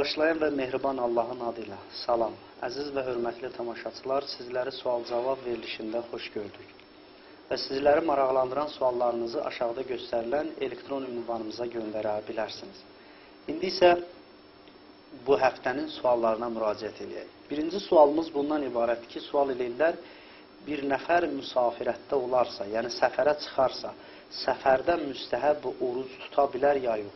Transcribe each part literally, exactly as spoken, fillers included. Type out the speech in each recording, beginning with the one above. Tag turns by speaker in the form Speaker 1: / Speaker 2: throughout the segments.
Speaker 1: Bağışlayan və mehriban Allahın adıyla salam. Əziz və hörmətli tamaşaçılar, sizləri sual-cavab verilişində xoş gördük. Və sizləri maraqlandıran suallarınızı aşağıda göstərilən elektron ünvanımıza göndərə bilərsiniz. İndi isə bu həftənin suallarına müraciət edək. Birinci sualımız bundan ibarətdir ki, sual eləyirlər, bir nəfər müsafirətdə olarsa, yəni səfərə çıxarsa, səfərdə müstəhəb oruc tuta bilər ya yox?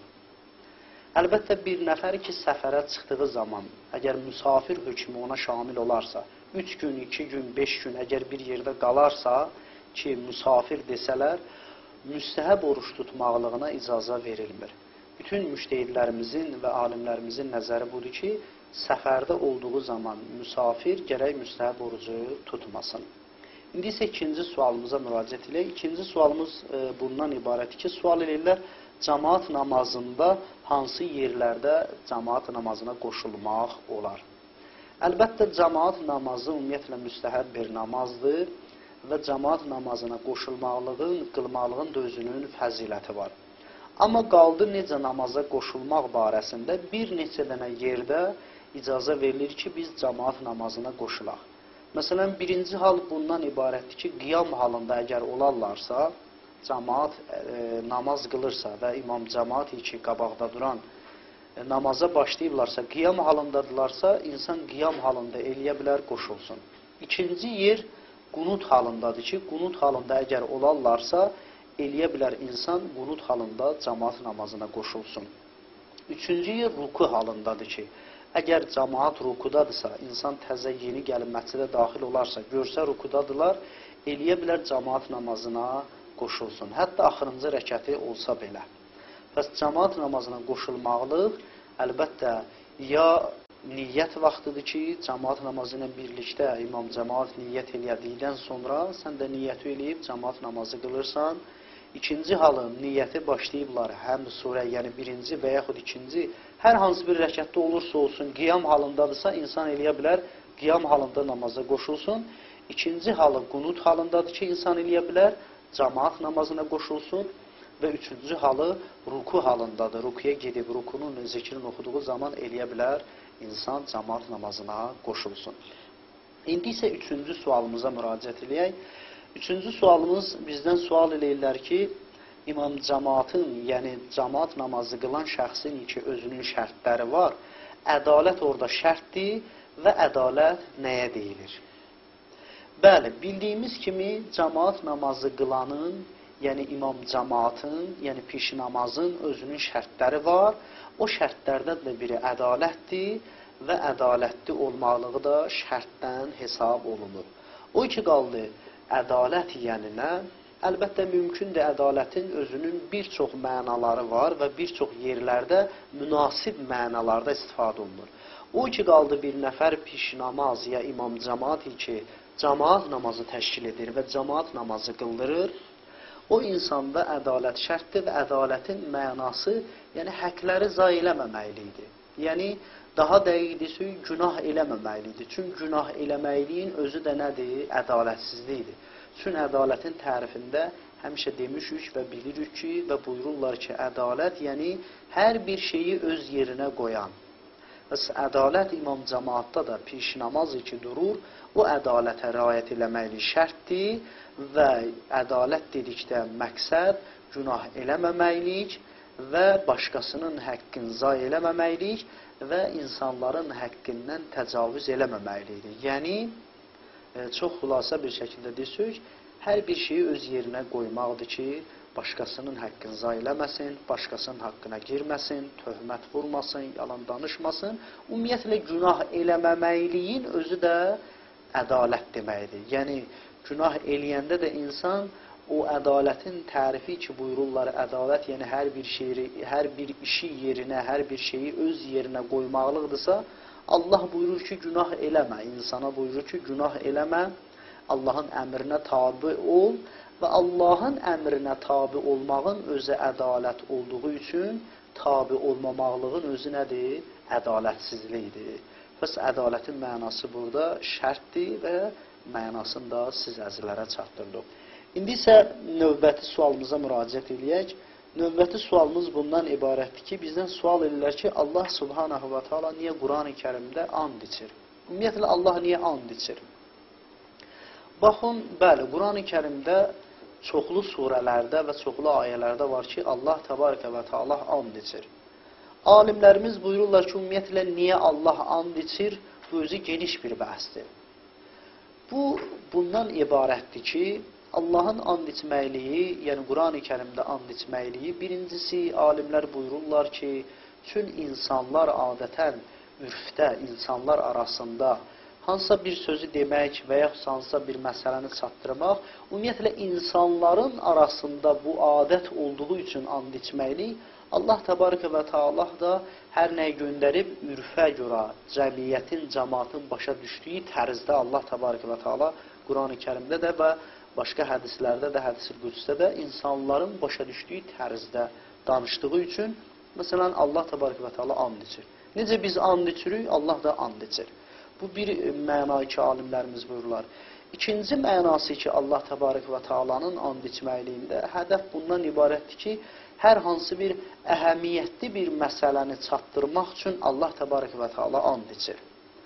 Speaker 1: Əlbəttə, bir nəfər ki, səfərə çıxdığı zaman, əgər müsafir hökmü ona şamil olarsa, üç gün, iki gün, beş gün əgər bir yerdə qalarsa ki, müsafir desələr, müstəhəb oruç tutmaqlığına icazə verilmir. Bütün müştəhidlərimizin və alimlərimizin nəzəri budur ki, səfərdə olduğu zaman müsafir gərək müstəhəb orucu tutmasın. İndi isə ikinci sualımıza müraciət edək. İkinci sualımız e, bundan ibarətdir ki, sual edirlər, cəmaat namazında hansı yerlərdə cəmaat namazına qoşulmaq olar? Əlbəttə, cəmaat namazı ümumiyyətlə müstəhəb bir namazdır və cəmaat namazına qoşulmaqlığın, qılmaqlığın da özünün fəziləti var. Amma qaldı necə namaza qoşulmaq barəsində bir neçə dənə yerdə icazə verilir ki, biz cəmaat namazına qoşulaq. Məsələn, birinci hal bundan ibarətdir ki, qiyam halında əgər olarlarsa, cəmaat e, namaz qılırsa və imam cəmaat ki, qabaqda duran e, namaza başlayıblarsa, qiyam halındadılarsa, insan qiyam halında eləyə bilər, qoşulsun. İkinci yer qunut halındadır ki, qunut halında əgər olarlarsa, eləyə bilər insan qunut halında cəmaat namazına qoşulsun. Üçüncü yer ruku halındadır ki, əgər cəmaat rukudadırsa, insan təzə yeni gəlib məscidə daxil olarsa, görsə rukudadılar, eləyə bilər cəmaat namazına qoşulsun. Hətta axırıncı rəkəti olsa belə. Bəs cəmaat namazına qoşulmaqlıq əlbəttə ya niyyət vaxtıdır ki, cəmaat namazı ilə birlikdə imam cəmaat niyyət elədikdən sonra sən də niyyəti eləyib cəmaat namazı qılırsan. İkinci halı niyyəti başlayıblar həm surə, yəni birinci və yaxud ikinci, hər hansı bir rəkətdə olursa olsun, qiyam halındadırsa insan eləyə bilər, qiyam halında namaza qoşulsun. İkinci halı qunut halındadır ki, insan eləyə bilər, cəmaat namazına qoşulsun və üçüncü halı ruku halındadır. Rukuya gedib, rukunun zikrini oxuduğu zaman eləyə bilər, insan cəmaat namazına qoşulsun. İndi isə üçüncü sualımıza müraciət edək. Üçüncü sualımız bizdən sual eləyirlər ki, imam cəmaatın, yəni cəmaat namazı qılan şəxsin ki, özünün şərtləri var. Ədalət orada şərtdir və ədalət nəyə deyilir? Bəli, bildiyimiz kimi cəmaat namazı qılanın, yəni imam cəmaatın, yəni piş namazın özünün şərtləri var. O şərtlərdən də biri ədalətdir və ədalətli olmalığı da şərtdən hesab olunur. O ki qaldı, ədalət yəni nə? Əlbəttə, mümkündür ədalətin özünün bir çox mənaları var və bir çox yerlərdə münasib mənalarda istifadə olunur. O ki qaldı bir nəfər piş namaz ya imam cəmaat ki, cəmaat namazı təşkil edir və cəmaat namazı qıldırır, o insanda ədalət şərtdir və ədalətin mənası, yəni həqləri zay eləməməklidir. Yəni, daha dəqiqdir, günah eləməməklidir. Çünki günah eləməkliyin özü də nədir? Ədalətsizlikdir. Çünki ədalətin tərifində həmişə demişik və bilirik ki, və buyururlar ki, ədalət, yəni hər bir şeyi öz yerinə qoyan. Bəs ədalət imam cəmaatda da piş namazı ki durur, o ədalətə riayət eləməklik şərtdir və ədalət dedikdə məqsəd günah eləməməklik və başqasının həqqini zay eləməməklik və insanların həqqindən təcavüz eləməməklikdir. Yəni, çox xülasə bir şəkildə desək, hər bir şeyi öz yerinə qoymaqdır ki, başqasının həqqini zay eləməsin, başqasının haqqına girməsin, töhmət vurmasın, yalan danışmasın. Ümumiyyətlə, günah eləməməkliyin özü də ədalət deməkdir. Yəni, günah eləyəndə də insan o ədalətin tərifi ki, buyururlar, ədalət, yəni hər bir, şeyi, hər bir işi yerinə, hər bir şeyi öz yerinə qoymaqlıqdırsa, Allah buyurur ki, günah eləmə, insana buyurur ki, günah eləmə, Allahın əmrinə tabi ol və Allahın əmrinə tabi olmağın özü ədalət olduğu üçün tabi olmamaqlığın özü nədir? Ədalətsizlikdir. Bəs ədalətin mənası burada şərtdir və mənasını da siz əzizlərə çatdırdıq. İndi isə növbəti sualımıza müraciət edək. Növbəti sualımız bundan ibarətdir ki, bizdən sual edirlər ki, Allah subhanahu wa ta'ala niyə Quran-ı Kərimdə and içir? Ümumiyyətlə, Allah niyə and içir? Baxın, bəli, Quran-ı Kərimdə çoxlu surələrdə və çoxlu ayələrdə var ki, Allah təbarəkə və ta'ala and içir. Alimlərimiz buyururlar ki, ümumiyyətlə, niyə Allah and içir? Bu özü geniş bir bəhsdir. Bu, bundan ibarətdir ki, Allahın and içməkliyi, yəni Quran-ı Kərimdə and içməkliyi, birincisi, alimlər buyururlar ki, bütün insanlar adətən, ürfdə, insanlar arasında hansısa bir sözü demək və yaxud hansısa bir məsələni çatdırmaq, ümumiyyətlə, insanların arasında bu adət olduğu üçün and içməklik, Allah təbarəkə və ta'ala da hər nəyi göndərib, ürfə görə, cəmiyyətin, cəmaatın başa düşdüyü tərzdə Allah təbarəkə və ta'ala Quran-ı Kərimdə də və başqa hədislərdə də, hədis-i qüdsdə də insanların başa düşdüyü tərzdə danışdığı üçün, məsələn, Allah təbarəkə və ta'ala and içir. Necə biz and içirik, Allah da and içir. Bu bir məna ki, alimlərimiz buyururlar. İkinci mənası ki, Allah təbarəkə və ta'alanın and içməkliyində hədəf bundan ibarətdir ki, hər hansı bir əhəmiyyətli bir məsələni çatdırmaq üçün Allah təbarəkə və ta'ala and içir.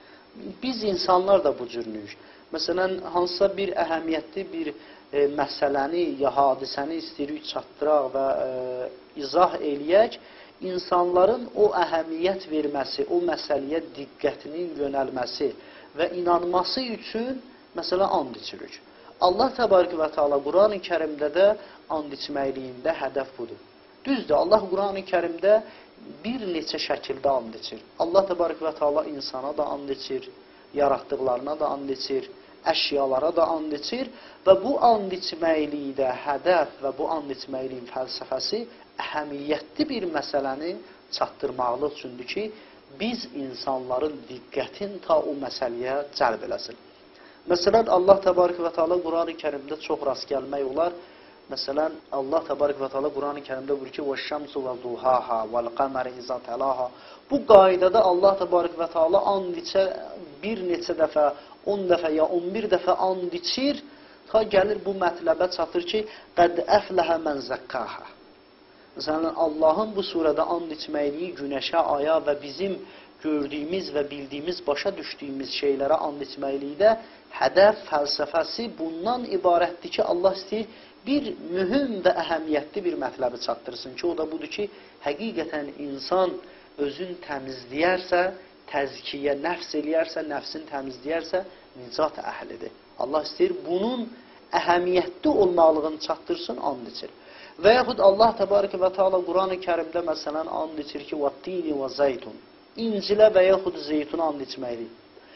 Speaker 1: Biz insanlar da bu cürlüyük. Məsələn, hansısa bir əhəmiyyətli bir e, məsələni ya hadisəni istəyirik çatdıraq və e, izah eləyək, insanların o əhəmiyyət verməsi, o məsələyə diqqətinin yönəlməsi və inanması üçün, məsələn, and içirik. Allah təbarəkə və ta'ala Quran-ı Kərimdə də and içməkliyində hədəf budur. Düzdür, Allah Quran-ı Kərimdə bir neçə şəkildə and içir. Allah təbarəkə və ta'ala insana da and içir, yaratdıqlarına da and içir, əşyalara da and içir və bu and içməklikdə hədəf və bu and içməkliyin fəlsəfəsi əhəmiyyətli bir məsələni çatdırmaqlıq üçündür ki, biz insanların diqqətin ta o məsələyə cəlb eləsin. Məsələn, Allah təbarəkə və ta'ala Quran-ı Kərimdə çox rast gəlmək olar. Məsələn, Allah təbarəkə və ta'ala Quran-ı Kərimdə buyurur ki, وَالشَّمْسُ وَضُحَاهَا وَالْقَمَرِ إِذَا تَلَاهَا. Bu qaydada Allah təbarəkə və ta'ala and içə bir neçə dəfə, on dəfə ya on bir dəfə and içir, ta gəlir bu mətləbə çatır ki, قَدْ أَفْلَهَ مَنْ زَكَّاهَا. Məsələn, Allahın bu surədə and içməkliyi günəşə, aya və bizim gördüyümüz və bildiyimiz, başa düşdüyümüz şeylərə and içməklikdə hədəf, fəlsəfəsi bundan ibarətdir ki, Allah istəyir bir mühüm və əhəmiyyətli bir mətləbi çatdırsın ki, o da budur ki, həqiqətən insan özün təmizləyərsə, təzkiyə, nəfs eləyərsə, nəfsin təmizləyərsə, nicat əhlidir. Allah istəyir bunun əhəmiyyətli olmalığını çatdırsın, and içir. Və yaxud Allah təbarəkə və ta'ala Quran-ı Kərimdə məsələn and içir ki, وَالتِّينِ وَزَيْتُنْ. İncilə və yaxud zeytuna and içməkdir.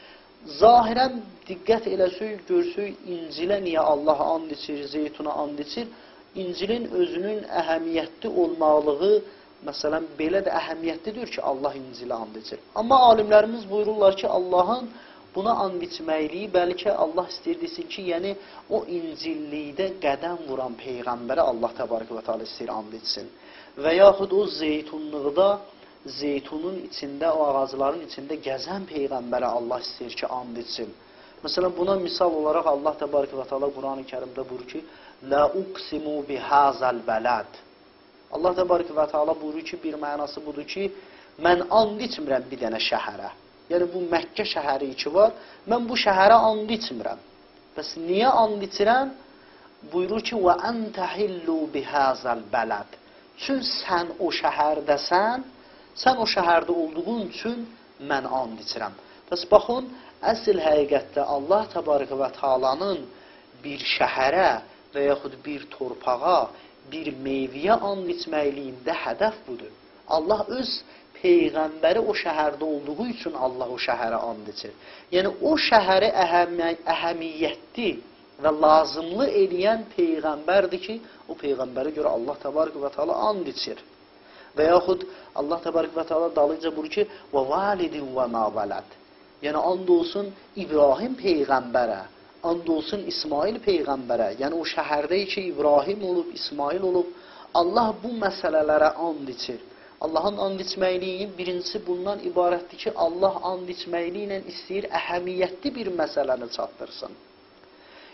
Speaker 1: Zahirən diqqət eləsək, görsək, İncilə niyə Allah and içir, zeytuna and içir? İncilin özünün əhəmiyyətli olmalığı, məsələn, belə də əhəmiyyətlidir ki, Allah İncilə and içir. Amma alimlərimiz buyururlar ki, Allahın buna and içməkliyi, bəlkə Allah istəyir desin ki, yəni o İncillikdə qədəm vuran Peyğəmbərə Allah təbarəkə və ta'ala istəyir and içsin. Və yaxud o zeytunluqda, zeytunun içində, o ağacların içində gəzən Peyğəmbərə Allah istəyir ki, and içsin. Məsələn, buna misal olaraq Allah təbarəkə və ta'ala Quran-ı Kərimdə buyurur ki, لَا أُقْسِمُ بِهَذَا الْبَلَدِ. Allah təbarəkə və ta'ala buyurur ki, bir mənası budur ki, mən and içmirəm bir dənə şəhərə. Yəni, bu Məkkə şəhəri ki var, mən bu şəhərə and içmirəm. Bəs niyə and içirəm? Buyurur ki, وَأَنْتَ حِلُّ بِهَذَا الْبَلَدِ. Çünki sən o şəhərdəsən, sən o şəhərdə olduğun üçün mən and içirəm. Bəs baxın, əsl həqiqətdə Allah təbarəkə və ta'alanın bir şəhərə və yaxud bir torpağa, bir meyvəyə and içməkliyində hədəf budur. Allah öz Peyğəmbəri o şəhərdə olduğu üçün Allah o şəhərə and içir. Yəni, o şəhəri əhəmiyyətli və lazımlı eləyən Peyğəmbərdir ki, o Peyğəmbərə görə Allah təbarəkə və ta'ala and içir. Və yaxud Allah təbarəkə və ta'ala dalıca buyurur ki, وَوَالِدٍ وَمَا وَلَدٍ. Yəni, and olsun İbrahim Peyğəmbərə, and olsun İsmail Peyğəmbərə. Yəni, o şəhərdə ki, İbrahim olub, İsmail olub, Allah bu məsələlərə and içir. Allahın and içməkliyinin birincisi bundan ibarətdir ki, Allah and içməkliyi ilə istəyir əhəmiyyətli bir məsələni çatdırsın.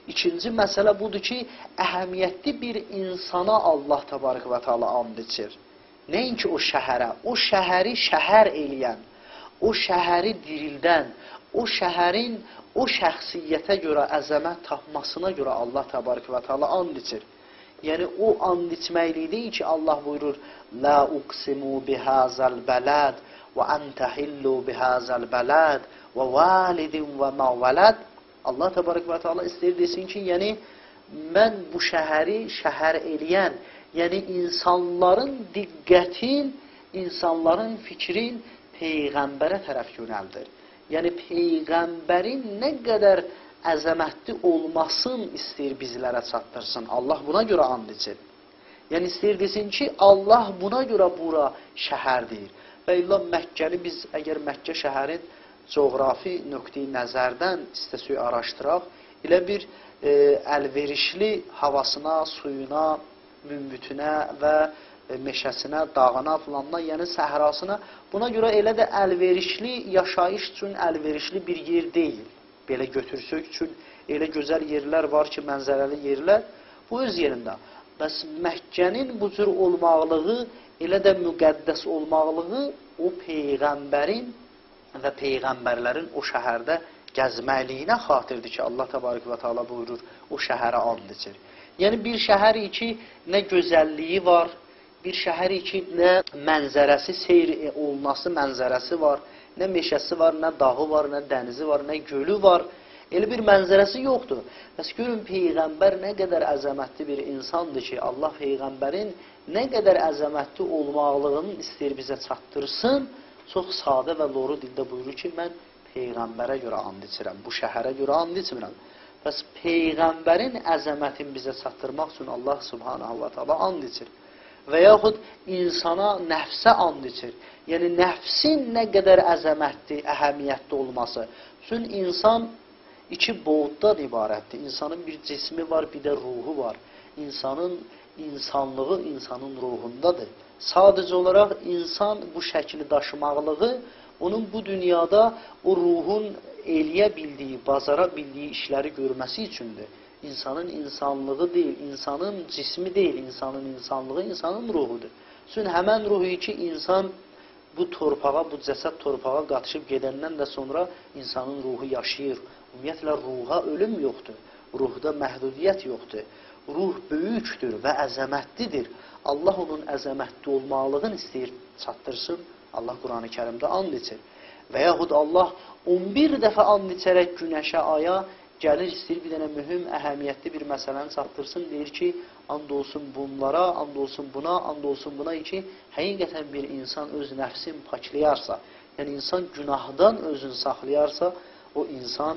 Speaker 1: İkinci məsələ budur ki, əhəmiyyətli bir insana Allah təbarək və təala and içir. Nəinki o şəhərə, o şəhəri şəhər eləyən, o şəhəri dirildən, o şəhərin o şəxsiyyətə görə əzəmət tapmasına görə Allah təbarək və təala and içir. Yəni o and içməkliyi deyil ki, Allah buyurur: "La uqsimu bihazal balad və ente hillu bihazal balad və validin və ma valad." Allah təbarək və təala istəyir desin ki, yəni mən bu şəhəri şəhər eləyən, yəni insanların diqqətin, insanların fikrin Peyğəmbərə tərəf yönəldir. Yəni Peyğəmbərin nə qədər əzəmətli olmasın istəyir bizlərə çatdırsın. Allah buna görə and içir. Yəni istəyir desin ki, Allah buna görə bura şəhər deyir. Və illa Məkkəni biz əgər Məkkə şəhərin coğrafi nöqteyi nəzərdən istəsək araşdıraq, elə bir e, əlverişli havasına, suyuna, mümbütünə və e, meşəsinə, dağına, filanına, yəni səhrasına, buna görə elə də əlverişli, yaşayış üçün əlverişli bir yer deyil. Belə götürsək üçün elə gözəl yerlər var ki, mənzərəli yerlər, bu öz yerində. Bəs Məkkənin bu cür olmaqlığı, elə də müqəddəs olmaqlığı o Peyğəmbərin və Peyğəmbərlərin o şəhərdə gəzməliyinə xatirdir ki, Allah təbarək və təala buyurur, o şəhərə and içir. Yəni bir şəhər ki, nə gözəlliyi var, bir şəhər ki, nə mənzərəsi, seyr olunası mənzərəsi var, nə meşəsi var, nə dağı var, nə dənizi var, nə gölü var. Elə bir mənzərəsi yoxdur. Bəs görün, Peyğəmbər nə qədər əzəmətli bir insandır ki, Allah Peyğəmbərin nə qədər əzəmətli olmaqlığını istəyir bizə çatdırsın, çox sadə və loru dildə buyurur ki, mən Peyğəmbərə görə and içirəm, bu şəhərə görə and içmirəm. Bəs Peyğəmbərin əzəmətini bizə çatdırmaq üçün Allah Subhanahu və Teala and içir. Və yaxud insana, nəfsə and içir. Yəni, nəfsin nə qədər əzəmətli, əhəmiyyətli olması. Çünki insan iki boğuddan ibarətdir. İnsanın bir cismi var, bir də ruhu var. İnsanın insanlığı insanın ruhundadır. Sadəcə olaraq insan bu şəkli daşımaqlığı onun bu dünyada o ruhun eləyə bildiyi, bazara bildiyi işləri görməsi üçündür. İnsanın insanlığı deyil, insanın cismi deyil, insanın insanlığı insanın ruhudur. Çünki həmən ruhu ki, insan bu torpağa, bu cəsəd torpağa qatışıb gedəndən də sonra insanın ruhu yaşayır. Ümumiyyətlə, ruha ölüm yoxdur, ruhda məhdudiyyət yoxdur. Ruh böyükdür və əzəmətlidir. Allah onun əzəmətli olmaqlığını istəyir çatdırsın. Allah Qur'an-ı Kərimdə and içir. Və yaxud Allah on bir dəfə and içərək günəşə, aya gəlir, istəyir bir dənə mühüm, əhəmiyyətli bir məsələni çatdırsın. Deyir ki, and olsun bunlara, and olsun buna, and olsun buna ki, həqiqətən bir insan öz nəfsin paklayarsa, yəni insan günahdan özünü saxlayarsa, o insan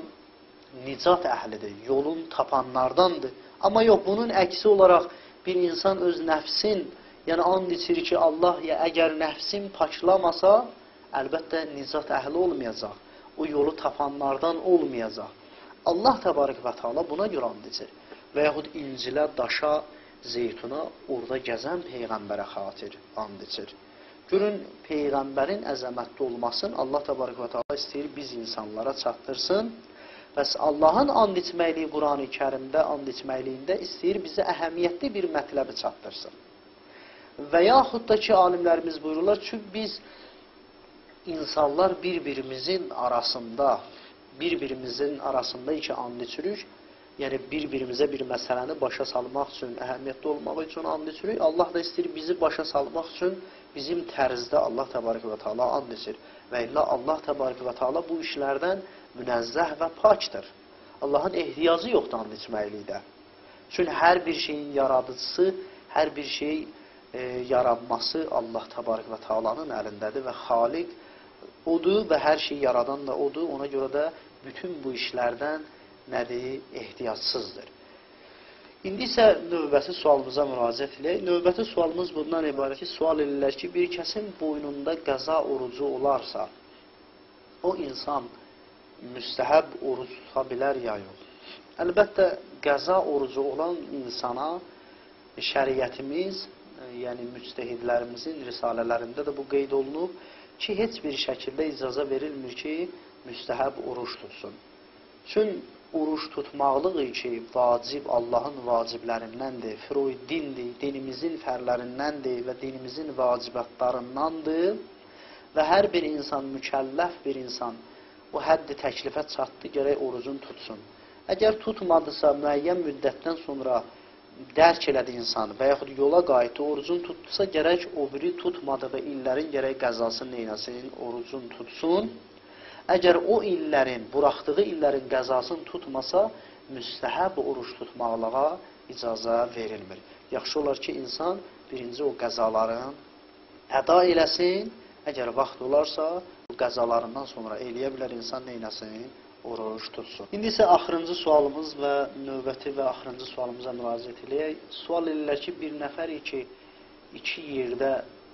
Speaker 1: nicat əhlidir, yolun tapanlardandır. Amma yox, bunun əksi olaraq bir insan öz nəfsin, yəni and içir ki, Allah ya əgər nəfsin paklamasa, əlbəttə nicat əhli olmayacaq, o yolu tapanlardan olmayacaq. Allah təbarək və teala buna görə and içir. Və yaxud incilə, daşa, zeytuna, orada gəzən Peyğəmbərə xatir and içir. Görün, Peyğəmbərin əzəmətli olmasını Allah təbarək və teala istəyir biz insanlara çatdırsın. Bəs Allahın and içməkliyi Qur'an-ı Kərimdə, and içməkliyində istəyir bizə əhəmiyyətli bir mətləbi çatdırsın. Və yaxud da ki, alimlərimiz buyururlar ki, biz insanlar bir-birimizin arasında, bir-birimizin arasında iki and içirik, yəni bir-birimizə bir məsələni başa salmaq üçün, əhəmiyyətli olmaq üçün and içirik. Allah da istəyir bizi başa salmaq üçün bizim tərzdə Allah təbarək və teala and içir. Və illa Allah təbarək və teala bu işlərdən münəzzəh və pakdır. Allahın ehtiyacı yoxdur and içməklikdə. Çünki hər bir şeyin yaradıcısı, hər bir şey e, yaranması Allah təbarək və tealanın əlindədir və Xaliq odur və hər şey yaradan da odur. Ona görə də bütün bu işlərdən nədir? Ehtiyacsızdır. İndi isə növbəti sualımıza müraciət edək. Növbəti sualımız bundan ibarət ki, sual edirlər ki, bir kəsin boynunda qəza orucu olarsa, o insan müstəhəb oruc tuta bilər ya yox? Əlbəttə, qəza orucu olan insana şəriətimiz, yəni müctəhidlərimizin risalələrində də bu qeyd olunub ki, heç bir şəkildə icaza verilmir ki, müstəhəb oruç tutsun. Çünki oruç tutmaqlıq ki, vacib Allahın vaciblərindəndir, furuy dindir, dinimizin fərlərindəndir və dinimizin vacibatlarındandır və hər bir insan, mükəlləf bir insan o həddi təklifə çatdı, gərək orucunu tutsun. Əgər tutmadısa, müəyyən müddətdən sonra dərk elədi insan və yaxud yola qayıtdı, orucunu tutdusa, gərək o biri tutmadığı illərin gərək qəzasını neynəsin, orucunu tutsun. Əgər o illərin, buraxdığı illərin qəzasını tutmasa, müstəhəb oruç tutmaqlığa icazə verilmir. Yaxşı olar ki, insan birinci o qəzaların əda eləsin, əgər vaxt olarsa, bu qəzalarından sonra eləyə bilər insan neynəsin, oruç tutsun. İndi isə axırıncı sualımız və növbəti və axırıncı sualımıza müraciət eləyək. Sual edirlər ki, bir nəfər ki, iki yerdə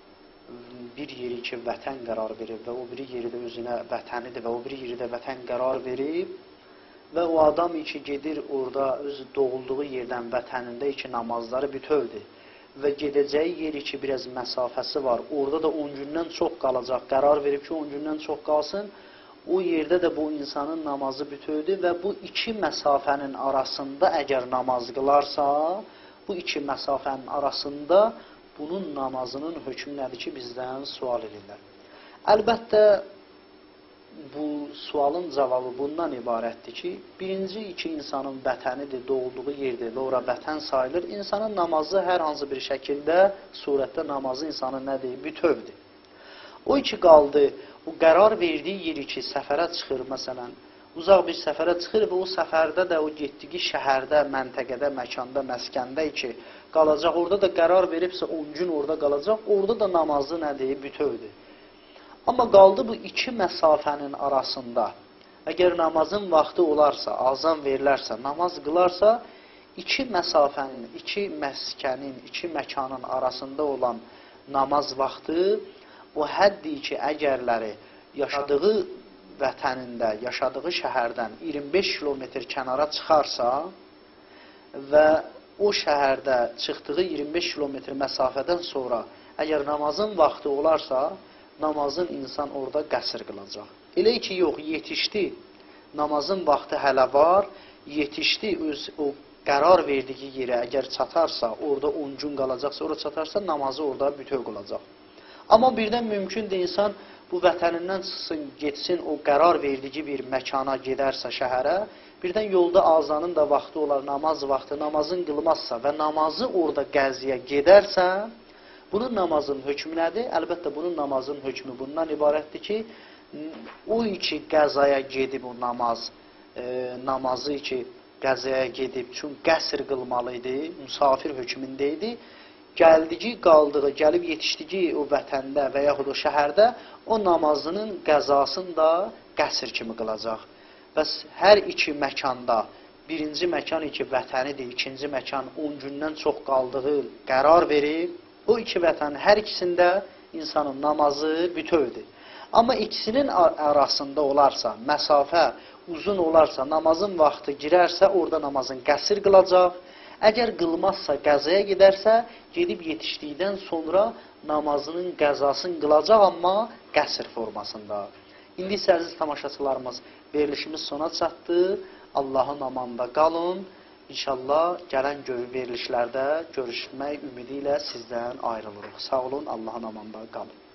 Speaker 1: bir yeri ki, vətən qərar verib və o biri yeri də özünə vətənidir və o biri yeri də vətən qərar verib və o adam ki, gedir orada öz doğulduğu yerdən vətənində ki, namazları bütövdür və gedəcəyi yeri ki, biraz məsafəsi var, orada da on gündən çox qalacaq, qərar verib ki, on gündən çox qalsın, o yerdə də bu insanın namazı bütövdür və bu iki məsafənin arasında əgər namaz qılarsa, bu iki məsafənin arasında bunun namazının hökmü nədir ki, bizdən sual edirlər. Əlbəttə, bu sualın cavabı bundan ibarətdir ki, birinci iki insanın vətənidir, doğulduğu yerdir və ora vətən sayılır. İnsanın namazı hər hansı bir şəkildə, surətdə namazı insanın nədir? Bütövdür. O iki qaldı, o qərar verdiyi yeri ki, səfərə çıxır, məsələn, uzaq bir səfərə çıxır və o səfərdə də, o getdiyi şəhərdə, məntəqədə, məkanda, məskəndə ki, qalacaq, orada da qərar veribsə on gün orada qalacaq, orada da namazı nədir? Bütövdür. Amma qaldı bu iki məsafənin arasında, əgər namazın vaxtı olarsa, azan verilərsə, namaz qılarsa, iki məsafənin, iki məskənin, iki məkanın arasında olan namaz vaxtı, o həddi ki, əgərləri yaşadığı vətənində, yaşadığı şəhərdən iyirmi beş kilometr kənara çıxarsa və o şəhərdə çıxdığı iyirmi beş kilometr məsafədən sonra əgər namazın vaxtı olarsa, namazın insan orada qəsr qılacaq. Elə ki, yox, yetişdi, namazın vaxtı hələ var, yetişdi, öz o qərar verdiyi yerə əgər çatarsa, orada on gün qalacaqsa, orada çatarsa, namazı orada bütöv qılacaq. Amma birdən mümkündür insan bu vətənindən çıxsın, getsin, o qərar verdiyi bir məkana gedərsə şəhərə, birdən yolda azanın da vaxtı olar, namaz vaxtı, namazın qılmazsa və namazı orada qəziyə gedərsə, bunun namazın hökmü nədir? Əlbəttə, bunun namazın hökmü bundan ibarətdir ki, o iki qəzaya gedib o namaz, e, namazı ki, qəzaya gedib, çünki qəsr qılmalı idi, müsafir hökmündə idi, gəldiyi, qaldığı, gəlib yetişdiyi o vətəndə və yaxud o şəhərdə o namazının qəzasını da qəsr kimi qılacaq. Bəs hər iki məkanda, birinci məkan iki vətənidir, ikinci məkan on gündən çox qaldığı qərar verib, bu iki vətənin hər ikisində insanın namazı bütövdür. Amma ikisinin arasında olarsa, məsafə uzun olarsa, namazın vaxtı girərsə, orada namazın qəsr qılacaq. Əgər qılmazsa, qəzaya gedərsə, gedib yetişdikdən sonra namazının qəzasını qılacaq, amma qəsr formasında. İndi isə əziz tamaşaçılarımız, verilişimiz sona çatdı. Allahın amanda qalın. İnşallah gələn verilişlərdə görüşmək ümidi ilə sizdən ayrılırıq. Sağ olun, Allahın amanda qalın.